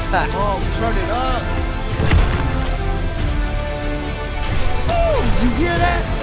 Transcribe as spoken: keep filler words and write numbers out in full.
Oh, turn it up. Ooh, you hear that?